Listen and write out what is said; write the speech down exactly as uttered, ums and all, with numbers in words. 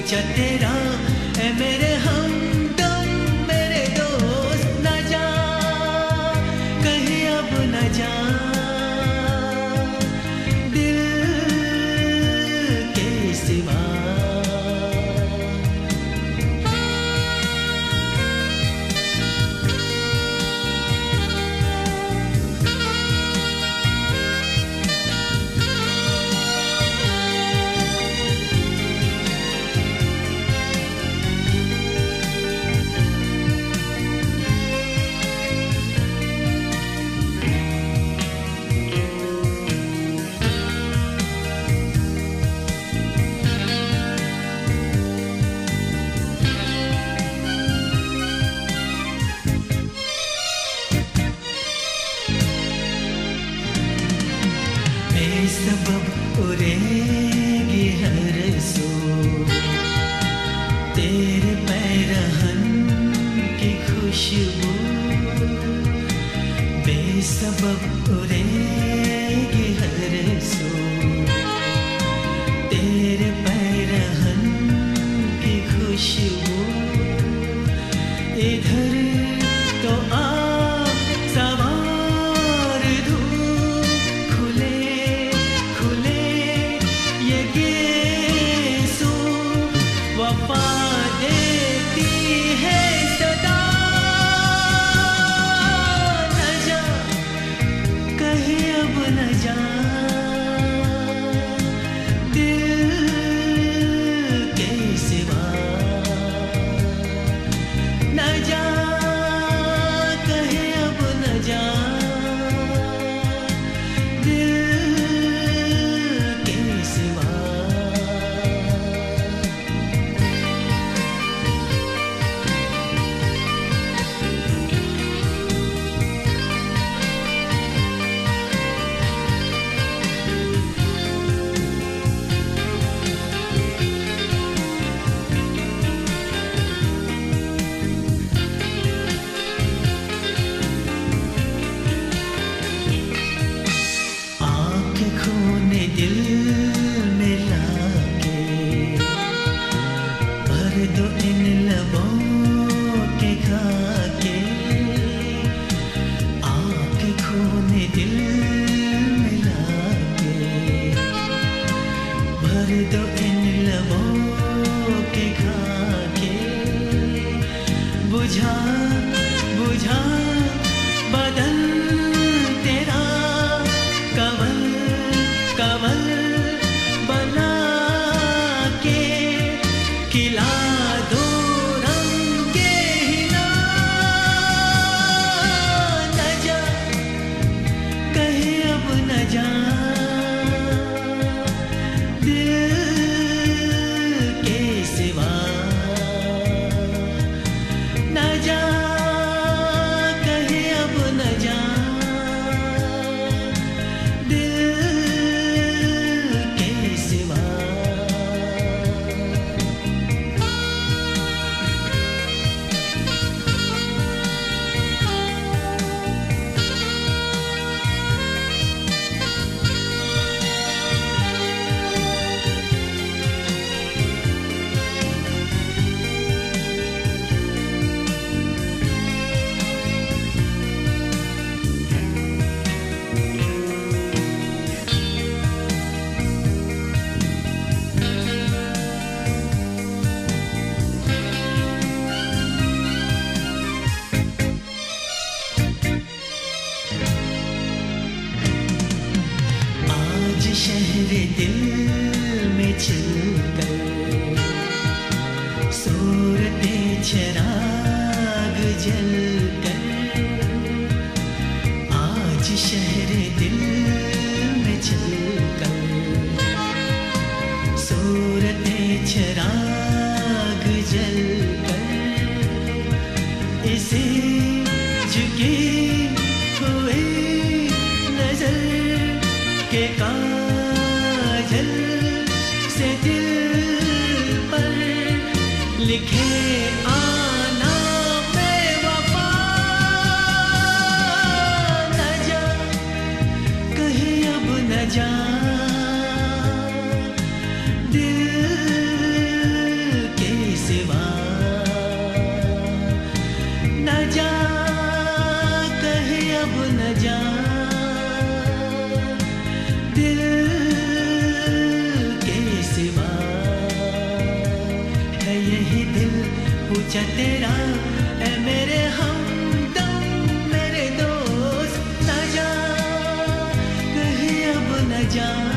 पीछा तेरा है मेरे हमदम मेरे दोस्त न जा कहीं अब न जा दिल के सिवा सबब उड़ेगी हर सो तेरे पैरहन की खुशबू बेसबब उड़ेगी हर सो तेरे पैरहन की खुशबू इधर तो आ शहरे दिल में चलकर सूरते चराग जलकर आज शहरे दिल में चलकर सूरते चराग जलकर इसे झुके हुए नजर के काजल से दिल पर लिखे आना बेवफा न जा कहीं अब न जा दिल दिल के सिवा है यही दिल पूछा तेरा ऐ मेरे हमदम मेरे दोस्त ना जा कहीं अब न जा